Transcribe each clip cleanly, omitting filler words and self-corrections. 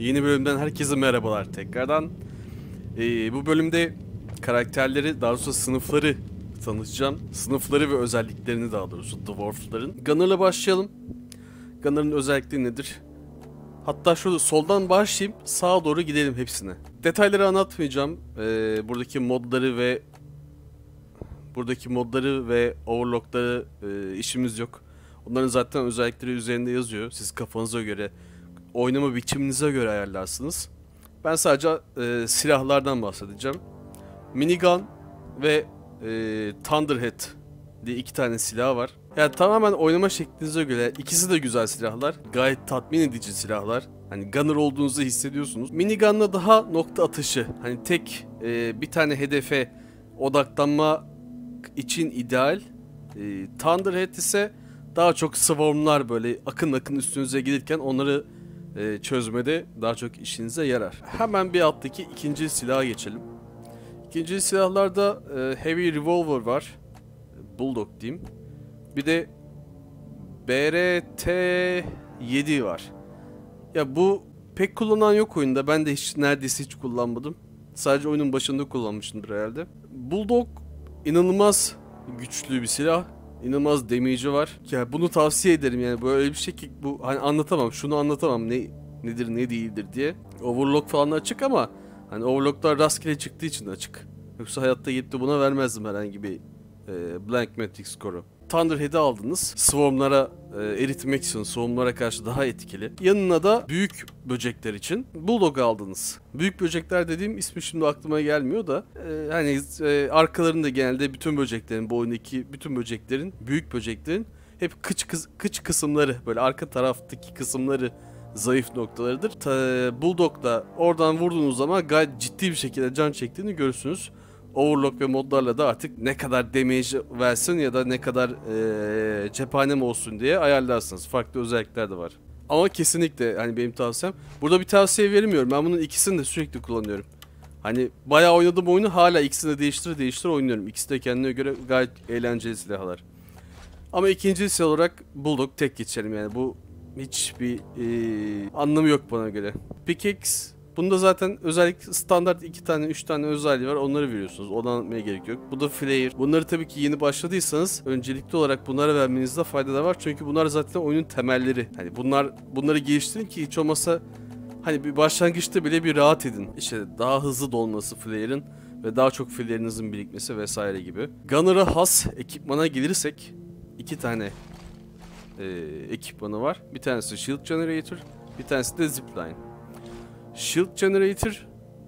Yeni bölümden herkese merhabalar tekrardan. Bu bölümde karakterleri, daha doğrusu sınıfları tanıtacağım. Sınıfları ve özelliklerini, daha doğrusu Dwarf'ların. Gunner'la başlayalım. Gunner'ın özellikleri nedir? Hatta şurada soldan başlayayım, sağa doğru gidelim hepsine. Detayları anlatmayacağım. Buradaki modları ve overlockları işimiz yok. Onların zaten özellikleri üzerinde yazıyor. Siz kafanıza göre, oynama biçiminize göre ayarlarsınız. Ben sadece silahlardan bahsedeceğim. Minigun ve Thunderhead diye iki tane silah var. Yani tamamen oynama şeklinize göre ikisi de güzel silahlar. Gayet tatmin edici silahlar. Hani gunner olduğunuzu hissediyorsunuz. Minigun'la daha nokta atışı. Hani tek bir tane hedefe odaklanma için ideal. Thunderhead ise daha çok swarmlar, böyle akın akın üstünüze gelirken onları çözmede daha çok işinize yarar. Hemen bir alttaki ikinci silaha geçelim. İkinci silahlarda Heavy Revolver var. Bulldog diyeyim. Bir de BRT-7 var. Ya bu pek kullanan yok oyunda. Ben de neredeyse hiç kullanmadım. Sadece oyunun başında kullanmışımdır herhalde. Bulldog inanılmaz güçlü bir silah. İnanılmaz damage'i var. Ya bunu tavsiye ederim yani, böyle bir şey ki bu hani anlatamam. Şunu anlatamam, nedir ne değildir diye. Overlock falan açık ama hani overlocklar rastgele çıktığı için açık. Yoksa hayatta gidip de buna vermezdim herhangi bir blank metric score'u. Thunderhead'i aldınız. Swarm'lara eritmek için, swarm'lara karşı daha etkili. Yanına da büyük böcekler için Bulldog aldınız. Büyük böcekler dediğim ismi şimdi aklıma gelmiyor da hani arkalarında genelde bütün böceklerin, bu oyundaki bütün böceklerin, büyük böceklerin hep kıç kısımları, böyle arka taraftaki kısımları zayıf noktalarıdır. Bulldog'la oradan vurduğunuz zaman gayet ciddi bir şekilde can çektiğini görürsünüz. Overlock ve modlarla da artık ne kadar damage versin ya da ne kadar cephanem olsun diye ayarlarsınız. Farklı özellikler de var. Ama kesinlikle hani benim tavsiyem. Burada bir tavsiye vermiyorum. Ben bunun ikisini de sürekli kullanıyorum. Hani bayağı oynadım oyunu, hala ikisini de değiştir oynuyorum. İkisi de kendine göre gayet eğlenceli silahlar. Ama ikinci silah olarak Bulldog tek geçelim yani. Bu hiçbir anlamı yok bana göre. Pickaxe. Bunda zaten özellikle standart 2 tane 3 tane özelliği var, onları veriyorsunuz. Onu anlatmaya gerek yok. Bu da flare. Bunları tabii ki yeni başladıysanız öncelikli olarak bunlara vermenizde fayda da var. Çünkü bunlar zaten oyunun temelleri. Hani bunları geliştirin ki hiç olmazsa hani bir başlangıçta bile bir rahat edin. İşte daha hızlı dolması flare'ın ve daha çok flare'ınızın birikmesi vesaire gibi. Gunner'a has ekipmana gelirsek 2 tane ekipmanı var. Bir tanesi Shield Generator, bir tanesi de Zipline. Shield Generator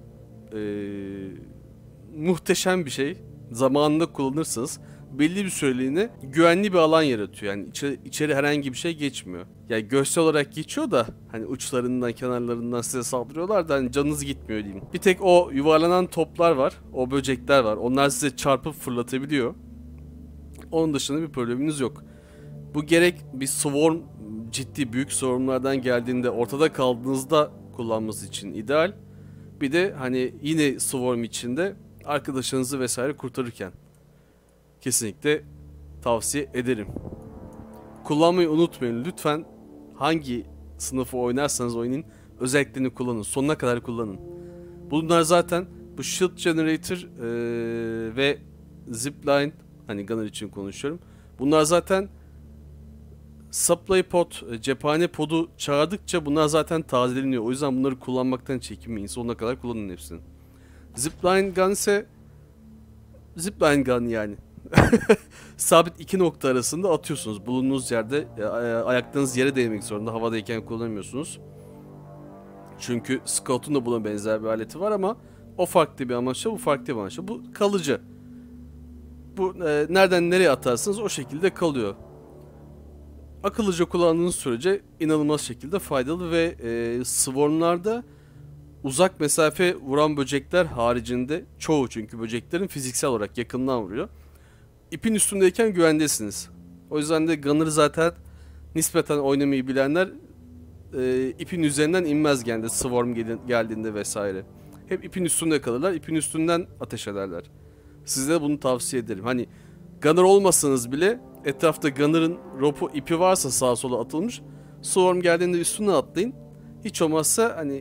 muhteşem bir şey. Zamanında kullanırsanız belli bir süreliğine güvenli bir alan yaratıyor. Yani içeri herhangi bir şey geçmiyor. Yani görsel olarak geçiyor da hani uçlarından, kenarlarından size saldırıyorlar da hani canınız gitmiyor diyeyim. Bir tek o yuvarlanan toplar var. O böcekler var. Onlar size çarpıp fırlatabiliyor. Onun dışında bir probleminiz yok. Bu gerek bir swarm, ciddi büyük swarmlardan geldiğinde ortada kaldığınızda kullanması için ideal. Bir de hani yine swarm içinde arkadaşınızı vesaire kurtarırken kesinlikle tavsiye ederim. Kullanmayı unutmayın lütfen. Hangi sınıfı oynarsanız oynayın, özelliklerini kullanın. Sonuna kadar kullanın. Bunlar zaten bu Shield Generator ve Zipline, hani Gunner için konuşuyorum. Bunlar zaten Supply pod, cephane podu çağırdıkça bunlar zaten tazeleniyor. O yüzden bunları kullanmaktan çekinmeyin. Sonuna kadar kullanın hepsini. Zipline gun ise Zipline gun yani. Sabit iki nokta arasında atıyorsunuz. Bulunduğunuz yerde ayaklarınız yere değmek zorunda. Havadayken kullanamıyorsunuz. Çünkü Scout'un da buna benzer bir aleti var ama o farklı bir amaçla, bu farklı bir amaçla. Bu kalıcı. Bu nereden nereye atarsınız o şekilde kalıyor. Akıllıca kullandığınız sürece inanılmaz şekilde faydalı ve swarmlarda uzak mesafe vuran böcekler haricinde çoğu, çünkü böceklerin fiziksel olarak yakından vuruyor. İpin üstündeyken güvendesiniz. O yüzden de Gunner'ı zaten nispeten oynamayı bilenler ipin üzerinden inmez genelde swarm geldiğinde vesaire. Hep ipin üstünde kalırlar, ipin üstünden ateş ederler. Size bunu tavsiye ederim. Hani Gunner olmasanız bile etrafta Gunner'ın ropu, ipi varsa sağa sola atılmış, swarm geldiğinde üstüne atlayın. Hiç olmazsa hani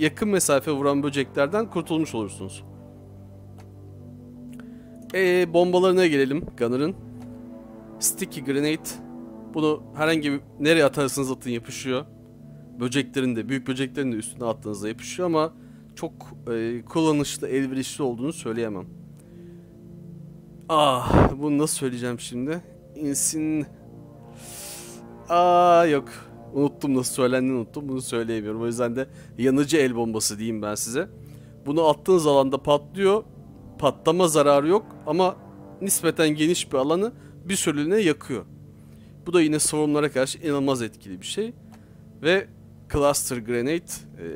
yakın mesafe vuran böceklerden kurtulmuş olursunuz. Bombalarına gelelim Gunner'ın. Sticky Grenade. Bunu herhangi bir nereye atarsanız atın yapışıyor. Böceklerin de, büyük böceklerin de üstüne attığınızda yapışıyor ama çok kullanışlı, elverişli olduğunu söyleyemem. Bunu nasıl söyleyeceğim şimdi? Yok. Unuttum, nasıl söylendiğini unuttum. Bunu söyleyemiyorum. O yüzden de yanıcı el bombası diyeyim ben size. Bunu attığınız alanda patlıyor. Patlama zararı yok ama nispeten geniş bir alanı bir süreliğine yakıyor. Bu da yine savunmalara karşı inanılmaz etkili bir şey. Ve Cluster Grenade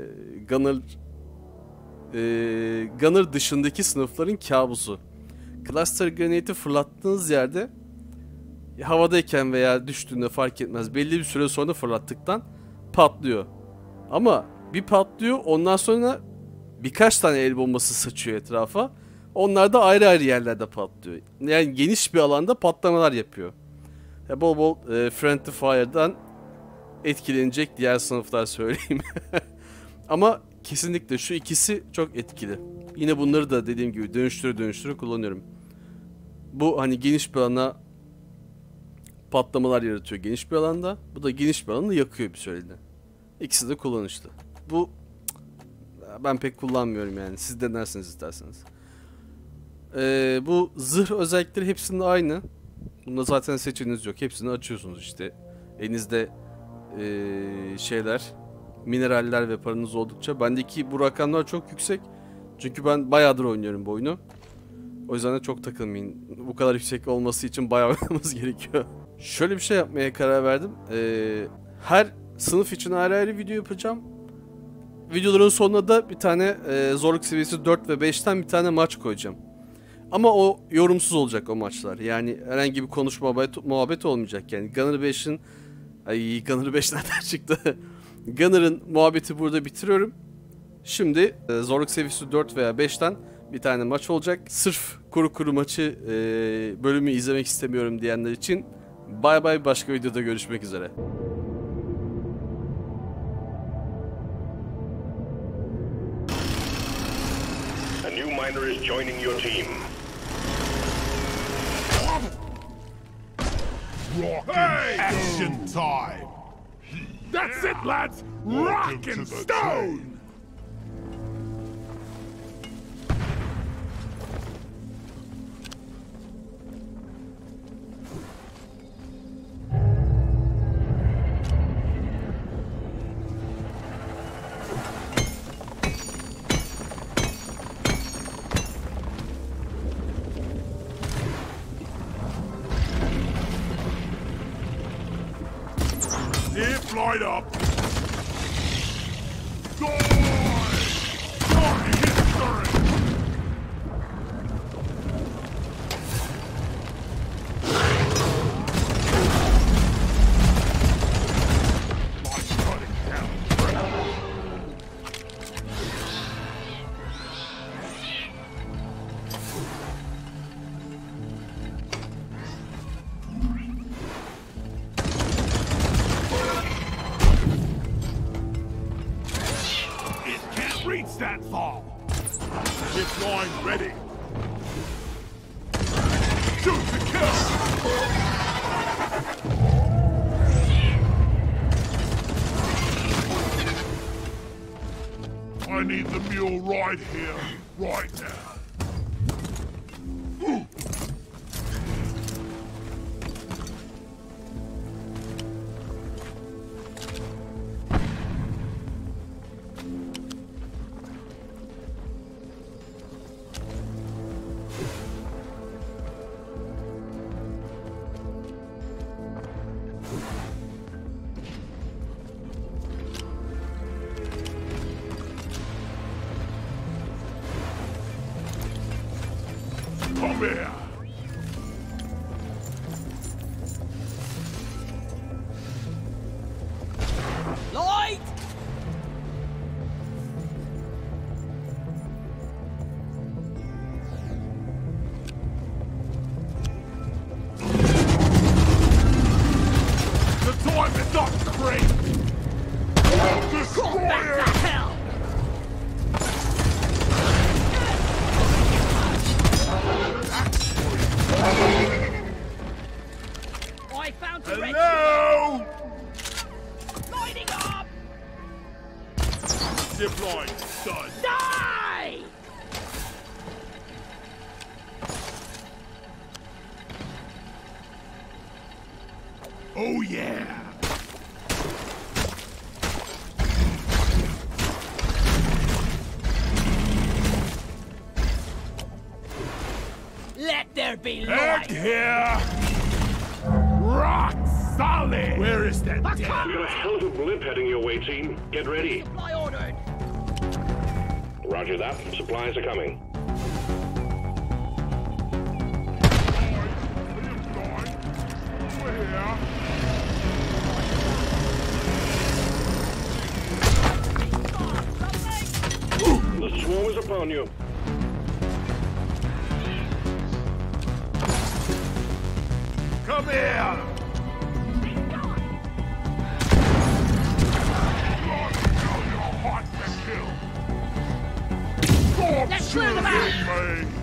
Gunner dışındaki sınıfların kabusu. Cluster Grenade'i fırlattığınız yerde havadayken veya düştüğünde fark etmez. Belli bir süre sonra fırlattıktan patlıyor. Ama bir patlıyor, ondan sonra birkaç tane el bombası saçıyor etrafa. Onlar da ayrı ayrı yerlerde patlıyor. Yani geniş bir alanda patlamalar yapıyor. Bol bol Friendly Fire'dan etkilenecek diğer sınıflar söyleyeyim. Ama kesinlikle şu ikisi çok etkili. Yine bunları da dediğim gibi dönüştüre kullanıyorum. Bu hani geniş bir alana patlamalar yaratıyor geniş bir alanda. Bu da geniş bir alanı yakıyor bir süreliğine. İkisi de kullanışlı. Bu ben pek kullanmıyorum yani. Siz denersiniz isterseniz. Bu zırh özellikleri hepsinin aynı. Bunda zaten seçeneğiniz yok. Hepsini açıyorsunuz işte. Elinizde mineraller ve paranız oldukça. Bendeki bu rakamlar çok yüksek. Çünkü ben bayağıdır oynuyorum bu oyunu. O yüzden de çok takılmayın. Bu kadar yüksek olması için bayağı oynamamız gerekiyor. Şöyle bir şey yapmaya karar verdim. Her sınıf için ayrı ayrı video yapacağım. Videoların sonuna da bir tane zorluk seviyesi 4 ve 5'ten bir tane maç koyacağım. Ama o yorumsuz olacak o maçlar. Yani herhangi bir konuşma muhabbet olmayacak. Yani Gunner 5'in... Gunner 5 nereden çıktı? Gunner'ın muhabbeti burada bitiriyorum. Şimdi zorluk seviyesi 4 veya 5'ten bir tane maç olacak. Sırf kuru maçı bölümü izlemek istemiyorum diyenler için bay bay, başka videoda görüşmek üzere. A new miner is joining your team. Hey! Action time! That's it, lads! Rock and stone! Dip light up! Die! Reach that far! Zip line ready! Shoot to kill! I need the mule right here, right now. Come here! Light! The time is not great! Go back to hell! Zip line, done. Die! Oh yeah! Let there be Egg light! here! Rock solid! Where is that We got a hell of a blip heading your way, team. Get ready. Supply ordered! Roger that. Supplies are coming. We're here. The swarm is upon you. Come here! Let's clear them out! Me.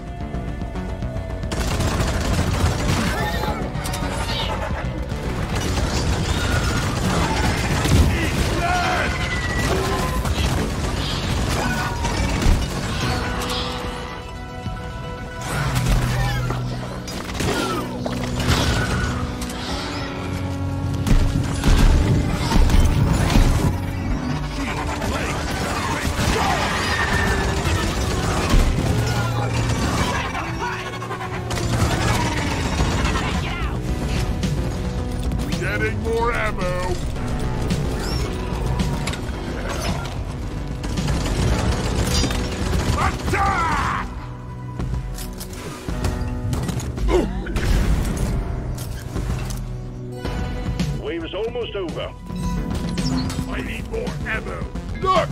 Getting more ammo. Attack! Wave is almost over. I need more ammo. Look!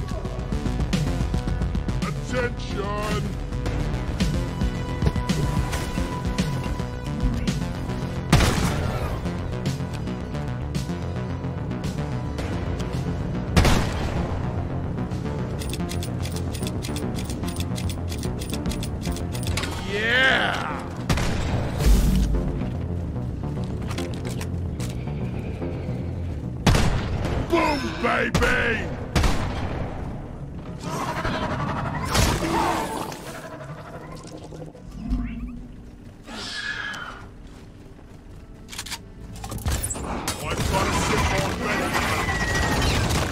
Attention! Yeah! Boom, baby! I've got a ship already.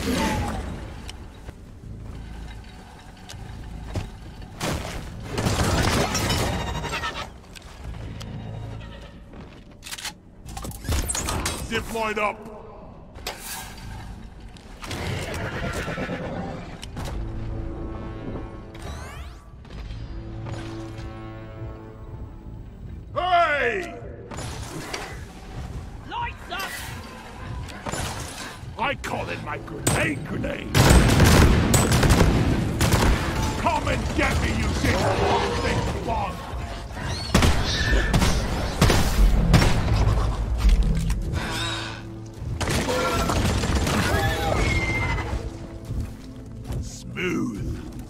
Zip line up. Hey! Lights up! I call it my grenade. Come and get me, you big thing bug! Smooth.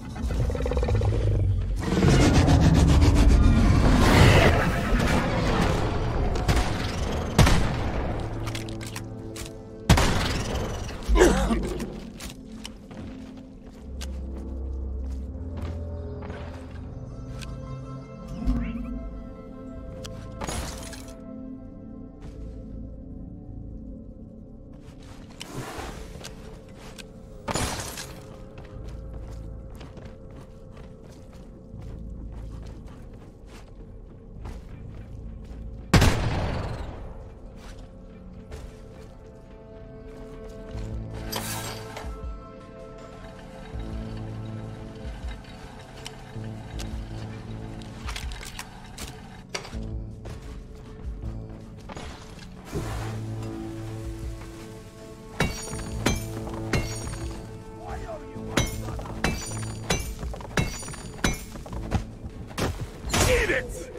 Eat it!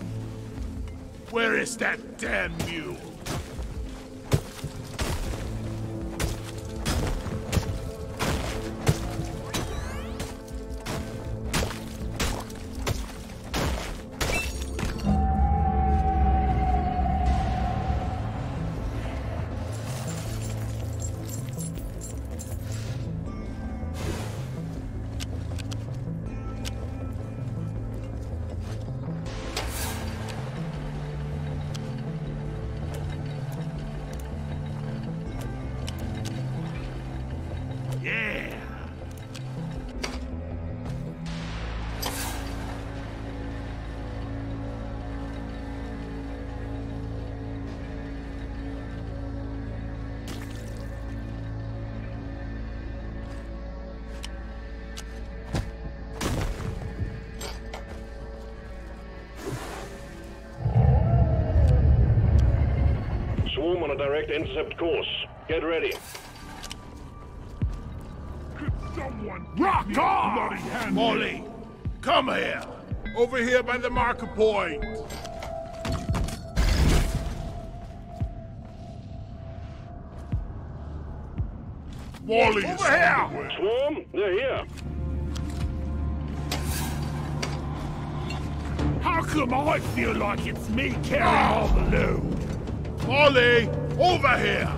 Where is that damn mule? on a direct intercept course. Get ready. Could someone Rock give me a on! bloody hand? Molly, come here. Over here by the marker point. Wally is Over here! on the way. Swarm, they're here. How come I feel like it's me carrying all the load? Molly, over here.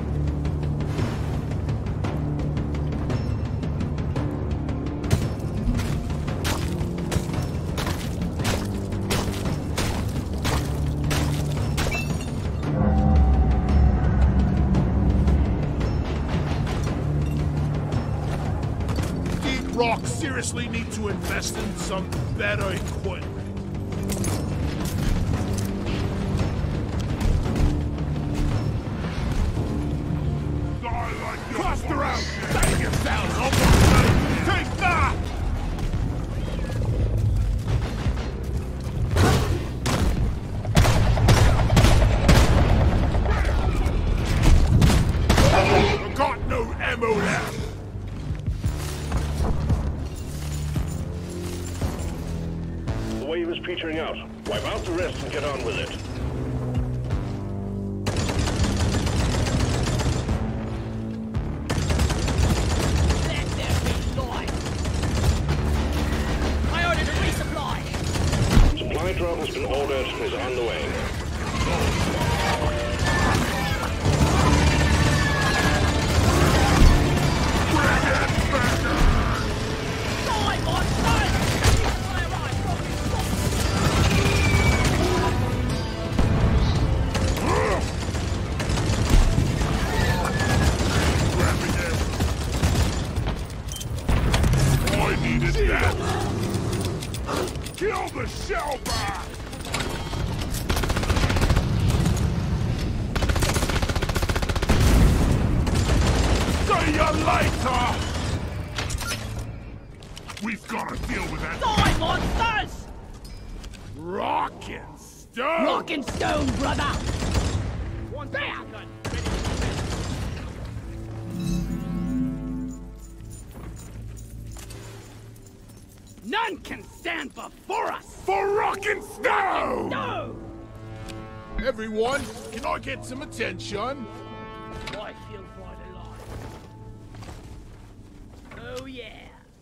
Deep Rock seriously need to invest in some better equipment. Die like you're Cluster out! bullshit. Take yourselves on one side! Take that! I've got no ammo left! The wave is petering out. Wipe out the rest and get on with it. Let there be light. I ordered a resupply. Supply drop has been ordered and is on the way. Die, monsters! I arrived from I needed that. Kill the shellback. See you later! We've got to deal with that. Die, monsters! Rockin' stone! Rock and stone, brother! There! None can stand before us! For rockin' stone! No! Everyone, can I get some attention? I feel quite alive. Oh yeah.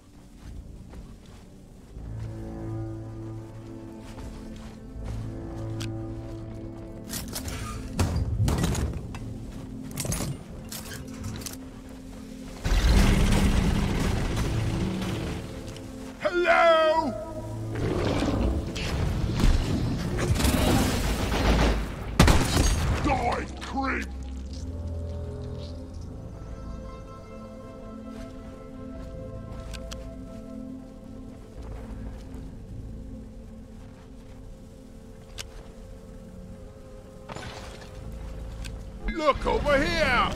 Hello? Die, creep. Look over here!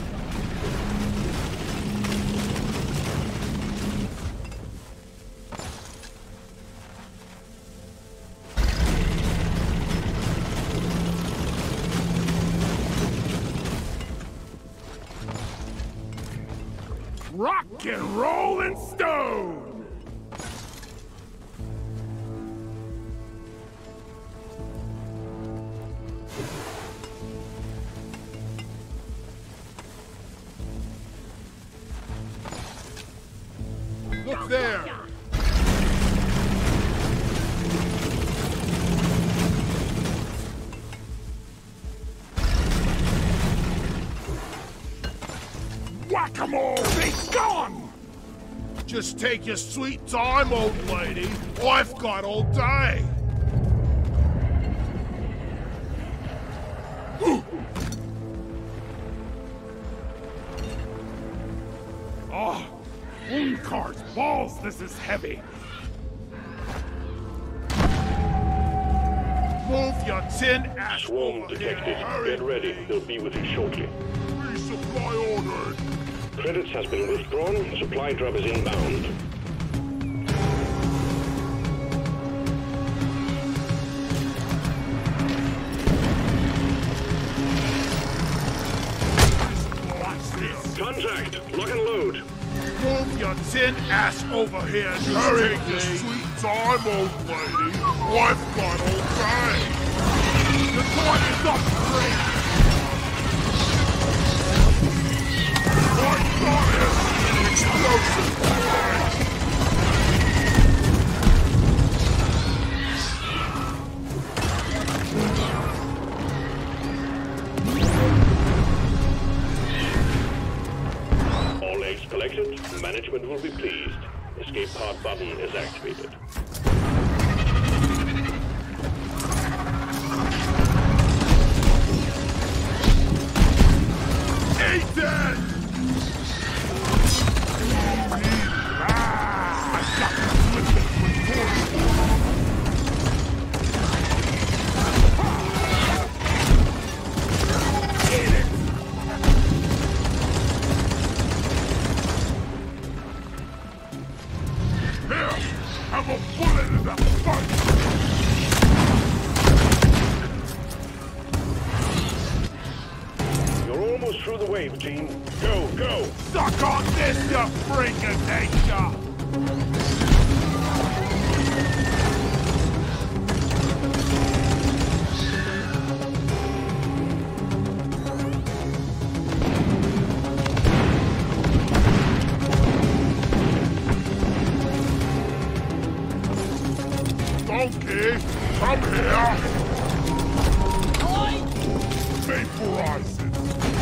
Rock and rollin' stone. Look there! Whack-a-mole. Be gone. Just take your sweet time, old lady. I've got all day. Oh, Uncars balls, this is heavy. Move your tin ass Swarm over here. detected. Hurry. Get ready. They'll be with you shortly. Resupply ordered. Credits has been withdrawn. Supply drop is inbound. Contact! Lock and load! Move your tin ass over here and take your sweet time, old lady. I've got all day. The time is up free. I've got it. Explosive. All eggs collected. Management will be pleased. Escape pod button is activated. Eat it! I've got to flip it with force. Eat it! Here, have a bullet in the face! You're almost through the wave, team. Go, go! Suck on this, you freak of nature! Donkey, come here! Vaporize it!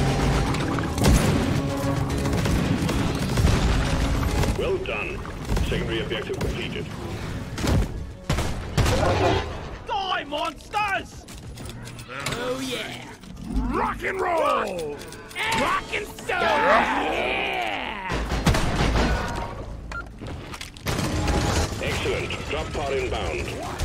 Well done. Secondary objective completed. Die, monsters! Oh yeah! Rock and roll! Rock and stone! Yeah! Excellent. Drop pod inbound.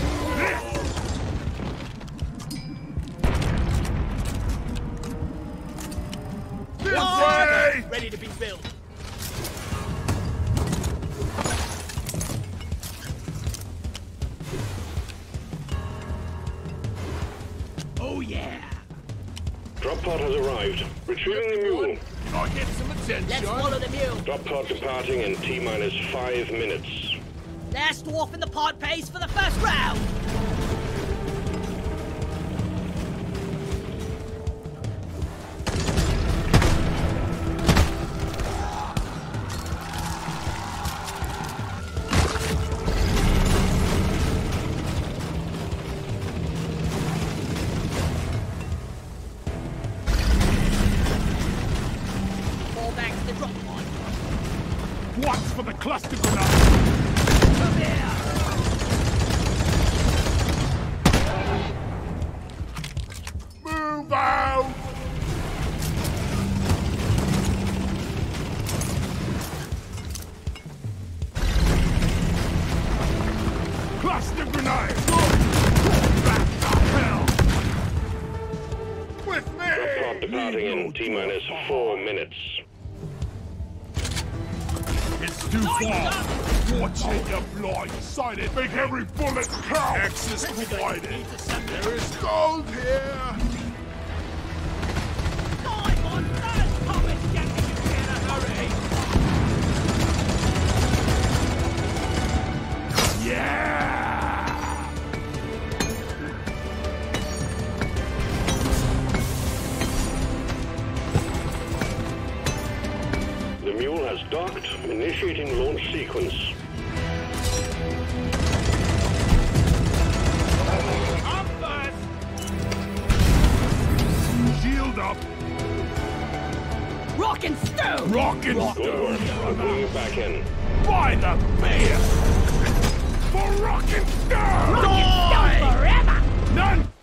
This way! Ready to be built. Oh yeah! Drop pod has arrived. Retrieving the mule. I get some attention. Let's follow the mule. Drop pod departing in T-minus 5 minutes. Last dwarf in the pod pays for the first round. Fall back to the drop pod. What's for the cluster grenade? Come here. Move out! Cluster grenade! Back the hell! With me! Drop pod departing in T-minus 4 minutes. It's too far! Watch it, you blind-sighted! Make every bullet count! Access provided. There is gold here! Die, monsters! Come and get me, you in a hurry! Yeah! The mule has docked. Initiating launch sequence. Up first! Shield up! Rock and stone! Rock and Good stone! work. I'm pulling you back in. By the beer! For rock and stone! Rock and stone forever! None